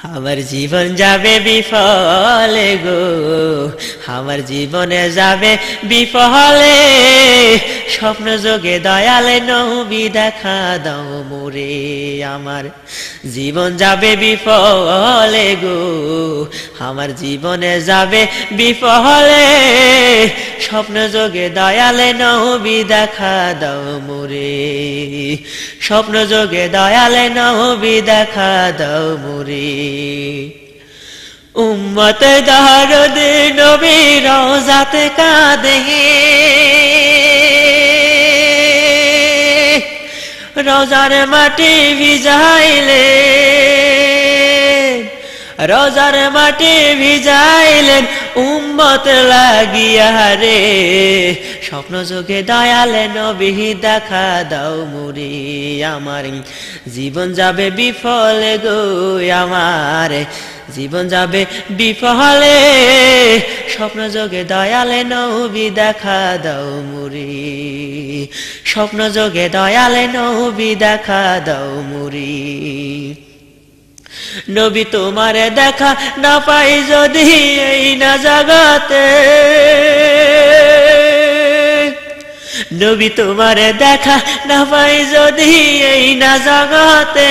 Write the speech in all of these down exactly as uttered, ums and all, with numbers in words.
আমার জীবন যাবে বিফলে গো, আমার জীবনে যাবে বিফলে। স্বপ্ন যোগে দয়ালে নবী দেখা দাও মোরে। আমার জীবন যাবে বিফলে গো, আমার জীবনে যাবে বিফলে। স্বপ্ন যোগে দয়ালে নবী দেখা দাও মোরে। স্বপ্ন যোগে দয়ালে নবী দেখা দাও মোরে। উম্মত দরদ নবী রওজাতে কাঁদে, রোজার মাটি ভিজাইলে, রোজার মাটি ভিজাইলেন উম্মত লাগিয়া রে। স্বপ্ন যোগে দয়ালে নবী দেখা দাও মোরে। আমার জীবন যাবে বিফলে গো, আমার জীবন যাবে বিফলে। স্বপ্ন যোগে দয়ালে নবী দেখা দাও মোরে। স্বপ্ন যোগে দয়ালে নবী দেখা দাও মোরে। নবী তোমারে দেখা না পাই যদি এই না জগতে, নবী তোমারে দেখা না পাই যদি এই না জগতে।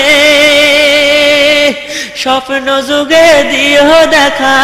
স্বপ্ন যুগে দিও দেখা,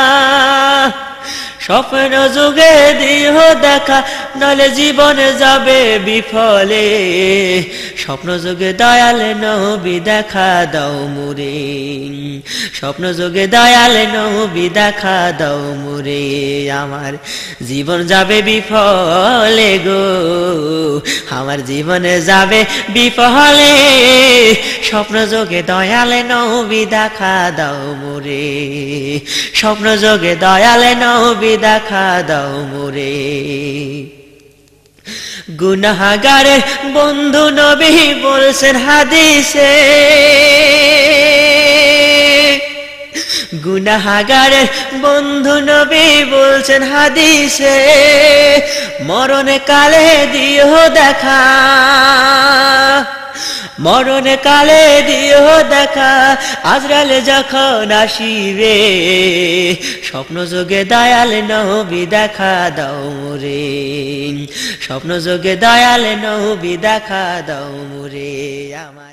স্বপ্ন যুগে দিও দেখা, নলে জীবনে যাবে বিফলে। স্বপ্ন যুগে দয়ালে নবী দেখা দাও মোরে। স্বপ্ন যুগে দয়ালে নবী দেখা দাও মোরে। আমার জীবন যাবে বিফলে গো, আমার জীবনে যাবে বিফলে। স্বপ্ন যুগে দয়ালে নবী দেখা দাও মোরে। স্বপ্ন যুগে দয়ালে নবী দেখা দাও মোরে। গুনাহগারের বন্ধু নবী বলছেন হাদিসে, গুনাহগারের বন্ধু নবী বলছেন হাদিসে। মরণে কালে দিও দেখা, মরণে কালে দিও দেখা, আজরাইল যখন আসিবে। স্বপ্ন যোগে দয়ালে নবী দেখা দাও মোরে। স্বপ্ন যোগে দয়ালে নবী দেখা দাও মোরে। আমার